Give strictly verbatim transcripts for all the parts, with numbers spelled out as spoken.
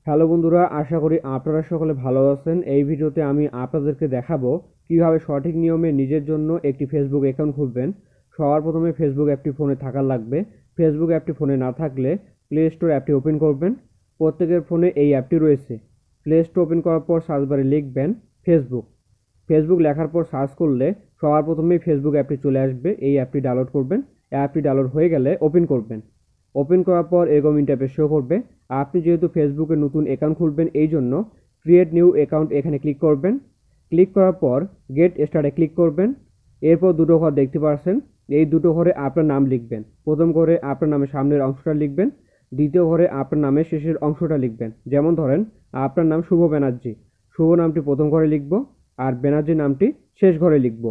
Hello বন্ধুরা, আশা করি আপনারা সকলে ভালো আছেন। এই ভিডিওতে আমি আপনাদেরকে দেখাবো কিভাবে সঠিক নিয়মে নিজের জন্য একটি ফেসবুক অ্যাকাউন্ট খুলবেন। সবার প্রথমে ফেসবুক অ্যাপটি ফোনে থাকা লাগবে। ফেসবুক অ্যাপটি ফোনে না থাকলে প্লে স্টোর অ্যাপটি ওপেন করবেন। প্রত্যেকের ফোনে এই অ্যাপটি রয়েছে। প্লে স্টোর ওপেন করার পর সার্চ বারে লিখবেন ফেসবুক। ফেসবুক লেখার পর সার্চ করলে সবার প্রথমেই ফেসবুক অ্যাপটি চলে আসবে। এই অ্যাপটি ডাউনলোড করবেন। অ্যাপটি ডাউনলোড হয়ে গেলে ওপেন করবেন। ওপেন করার পর এরকম ইন্টারফেস শো করবে। আপনি যেহেতু ফেসবুকে নতুন অ্যাকাউন্ট খুলবেন, এই জন্য ক্রিয়েট নিউ অ্যাকাউন্ট এখানে ক্লিক করবেন। ক্লিক করার পর গেট স্টার্টে ক্লিক করবেন। এরপর দুটো ঘর দেখতে পাচ্ছেন। এই দুটো ঘরে আপনার নাম লিখবেন। প্রথম ঘরে আপনার নামের সামনের অংশটা লিখবেন। দ্বিতীয় ঘরে আপনার নামের শেষের অংশটা লিখবেন। যেমন ধরেন আপনার নাম শুভ ব্যানার্জি। শুভ নামটি প্রথম ঘরে লিখব, আর ব্যানার্জি নামটি শেষ ঘরে লিখব।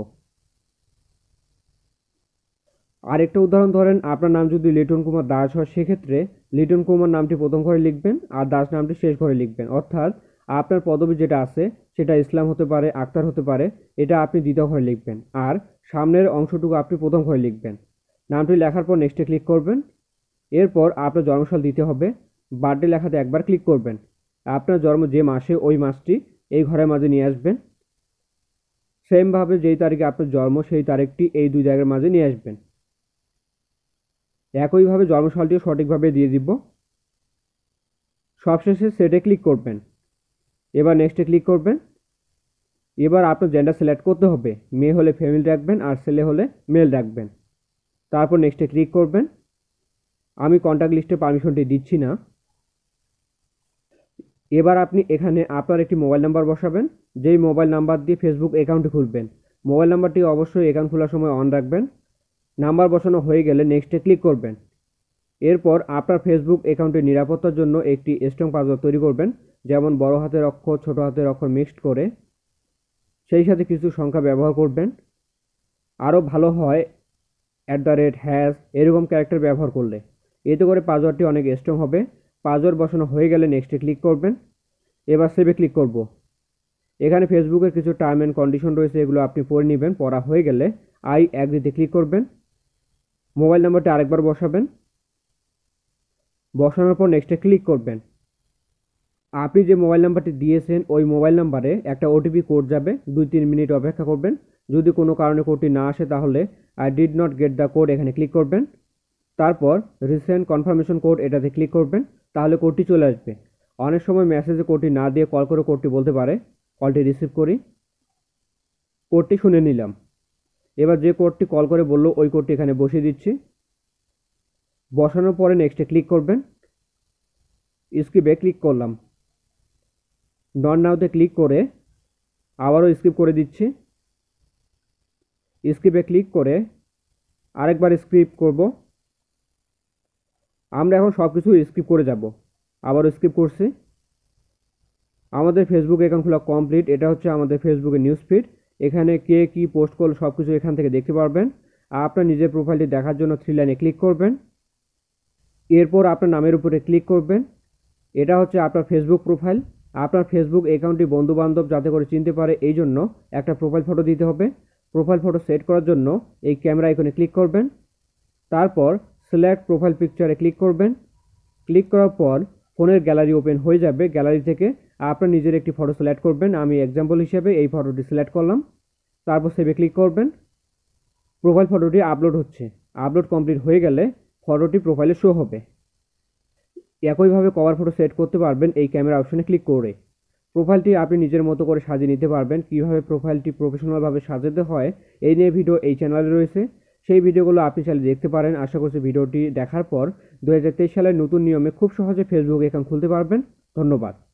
আরেকটা উদাহরণ ধরেন আপনার নাম যদি লিটন কুমার দাস হয়, সেক্ষেত্রে লিটন কুমার নামটি প্রথম ঘরে লিখবেন আর দাস নামটি শেষ ঘরে লিখবেন। অর্থাৎ আপনার পদবি যেটা আছে সেটা ইসলাম হতে পারে, আক্তার হতে পারে, এটা আপনি দ্বিতীয় ঘরে লিখবেন। আর সামনের অংশটুকু আপনি প্রথম ঘরে লিখবেন। নামটি লেখার পর নেক্সটে ক্লিক করবেন। এরপর আপনার জন্মসাল দিতে হবে। বার্থডে লেখাতে একবার ক্লিক করবেন। আপনার জন্ম যে মাসে ওই মাসটি এই ঘরের মাঝে নিয়ে আসবেন। সেমভাবে যেই তারিখে আপনার জন্ম সেই তারিখটি এই দুই জায়গার মাঝে নিয়ে আসবেন। একইভাবে জন্মসালটিও সঠিকভাবে দিয়ে দিব। সবশেষে সেটে ক্লিক করবেন। এবার নেক্সটে ক্লিক করবেন। এবার আপনার জেন্ডার সিলেক্ট করতে হবে। মেয়ে হলে ফিমেল রাখবেন আর ছেলে হলে মেল রাখবেন। তারপর নেক্সটে ক্লিক করবেন। আমি কন্ট্যাক্ট লিস্টে পারমিশনটি দিচ্ছি না। এবার আপনি এখানে আপনার একটি মোবাইল নাম্বার বসাবেন, যেই মোবাইল নাম্বার দিয়ে ফেসবুক অ্যাকাউন্টটি খুলবেন। মোবাইল নাম্বারটি অবশ্যই অ্যাকাউন্ট খোলার সময় অন রাখবেন। নাম্বার বসানো হয়ে গেলে নেক্সটে ক্লিক করবেন। এরপর আপনার ফেসবুক অ্যাকাউন্টের নিরাপত্তার জন্য একটি স্ট্রং পাসওয়ার্ড তৈরি করবেন, যেমন বড় হাতের অক্ষর ছোট হাতের অক্ষর মিক্সড করে। সেই সাথে কিছু সংখ্যা ব্যবহার করবেন। আরও ভালো হয় অ্যাট দ্য রেট, হ্যাশ এরকম ক্যারেক্টার ব্যবহার করলে। এতে করে পাসওয়ার্ডটি অনেক স্ট্রং হবে। পাসওয়ার্ড বসানো হয়ে গেলে নেক্সটে ক্লিক করবেন। এবার সেভে ক্লিক করব। এখানে ফেসবুকের কিছু টার্ম অ্যান্ড কন্ডিশন রয়েছে, এগুলো আপনি পড়ে নেবেন। পড়া হয়ে গেলে আই অ্যাগ্রিতে ক্লিক করবেন। মোবাইল নাম্বারটি আরেকবার বসাবেন। বসানোর পর নেক্সটে ক্লিক করবেন। আপনি যে মোবাইল নাম্বারটি দিয়েছেন ওই মোবাইল নাম্বারে একটা ওটিপি কোড যাবে। দুই তিন মিনিট অপেক্ষা করবেন। যদি কোনো কারণে কোডটি না আসে তাহলে I did not get the code এখানে ক্লিক করবেন। তারপর রিসেন্ট কনফার্মেশন কোড এটাতে ক্লিক করবেন। তাহলে কোডটি চলে আসবে। অনেক সময় মেসেজে কোডটি না দিয়ে কল করে কোডটি বলতে পারে। কলটি রিসিভ করি। কোডটি শুনে নিলাম। এবার যে কোডটি কল করে বললো ওই কোডটি এখানে বসিয়ে দিচ্ছি। বসানোর পরে নেক্সটে ক্লিক করবেন। স্কিপে ক্লিক করলাম। নট নাওতে ক্লিক করে আবারও স্কিপ করে দিচ্ছি। স্কিপে ক্লিক করে আরেকবার স্কিপ করব। আমরা এখন সব কিছু স্কিপ করে যাব। আবারও স্কিপ করছি। আমাদের ফেসবুক অ্যাকাউন্ট খোলা কমপ্লিট। এটা হচ্ছে আমাদের ফেসবুকের নিউজ ফিড। এখানে কে কী পোস্ট করলো সব কিছু এখান থেকে দেখতে পারবেন। আপনার নিজের প্রোফাইলটি দেখার জন্য থ্রি লাইনে ক্লিক করবেন। এরপর আপনার নামের উপরে ক্লিক করবেন। এটা হচ্ছে আপনার ফেসবুক প্রোফাইল। আপনার ফেসবুক অ্যাকাউন্টটি বন্ধুবান্ধব যাতে করে চিনতে পারে এই জন্য একটা প্রোফাইল ফটো দিতে হবে। প্রোফাইল ফটো সেট করার জন্য এই ক্যামেরা আইকনে ক্লিক করবেন। তারপর সিলেক্ট প্রোফাইল পিকচারে ক্লিক করবেন। ক্লিক করার পর ফোনের গ্যালারি ওপেন হয়ে যাবে। গ্যালারি থেকে আপনার নিজের একটি ফটো সিলেক্ট করবেন। আমি এক্সাম্পল হিসেবে এই ফটোটি সিলেক্ট করলাম। তারপর সেভে ক্লিক করবেন। প্রোফাইল ফটোটি আপলোড হচ্ছে। আপলোড কমপ্লিট হয়ে গেলে ফটোটি প্রোফাইলে শো হবে। একইভাবে কভার ফটো সেট করতে পারবেন এই ক্যামেরা অপশনে ক্লিক করে। প্রোফাইলটি আপনি নিজের মতো করে সাজিয়ে নিতে পারবেন। কীভাবে প্রোফাইলটি প্রফেশনালভাবে সাজাতে হয় এই নিয়ে ভিডিও এই চ্যানেলে রয়েছে। সেই ভিডিওগুলো আপনি চাইলে দেখতে পারেন। আশা করছি ভিডিওটি দেখার পর দু হাজার তেইশ সালের নতুন নিয়মে খুব সহজে ফেসবুক অ্যাকাউন্ট খুলতে পারবেন। ধন্যবাদ।